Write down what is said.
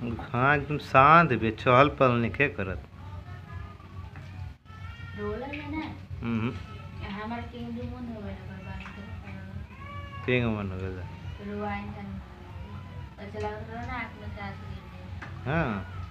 हाँ एकदम शांत बे, चहल पहल नहीं करत। रोलर में ना हम्म। हमार किंग जो मन हो गया पर बात कर केंग मन हो गया। रुआइन का अच्छा लग रहा ना आँख में चाट लीजिए। हाँ